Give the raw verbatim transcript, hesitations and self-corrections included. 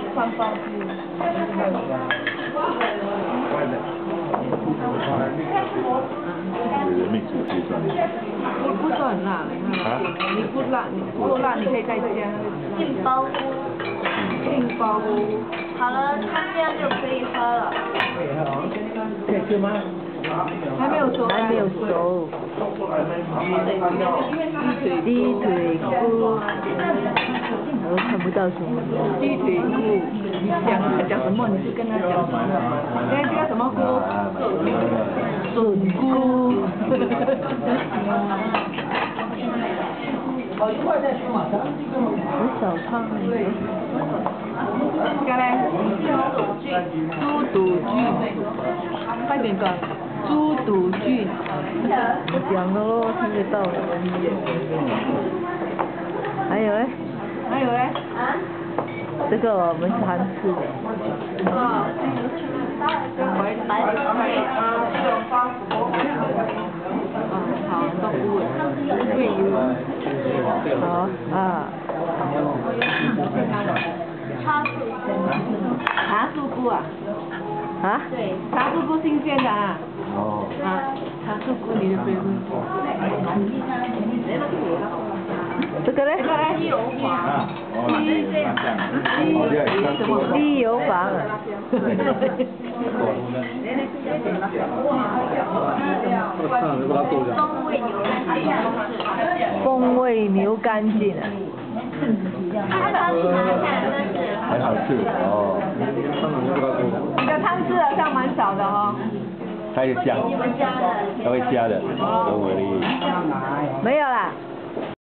放放屁。 你的秘书计算。 你不是很辣， 啊？ 你不辣，你不够辣，你可以再加杏鲍菇。 杏鲍菇。 好了，它这样就可以喝了。 可以吃吗？ 还没有熟， 还没有熟。鸡腿菇，我看不到什么。 鸡腿菇，你讲讲什么？你就跟他讲什么。哎，这个什么菇？笋菇。 很少汤诶。 这个嘞？猪肚菌，快点讲。猪肚菌。 我讲了咯，听得到了。还有嘞？ 还有嘞？ 啊？ 这个我们常吃的。 哦。白白菜啊， 好，都菇，桂鱼。 好啊。 茶树。 茶树菇啊？ 啊？ 对。 茶树菇新鲜的啊？ 哦。 啊，茶树菇你的水果。 这个嘞？ 这个嘞？ 鸡油黄。 鸡什么？ 鸡油房啊。风味牛肝菌啊。 它汤是拿来看的， 还好吃哦。 你的汤汁好像蛮少的哦。 它会加，它会加的，都为例。 没有啦。